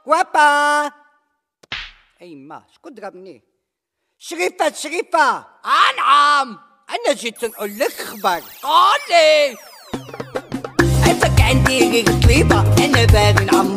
وابا. اي ما شكون ضربني؟ شريفة. نعم. انا جيت نقول لك خبر. قولي. عندك عندي غير طليبة، انا باغي نعمر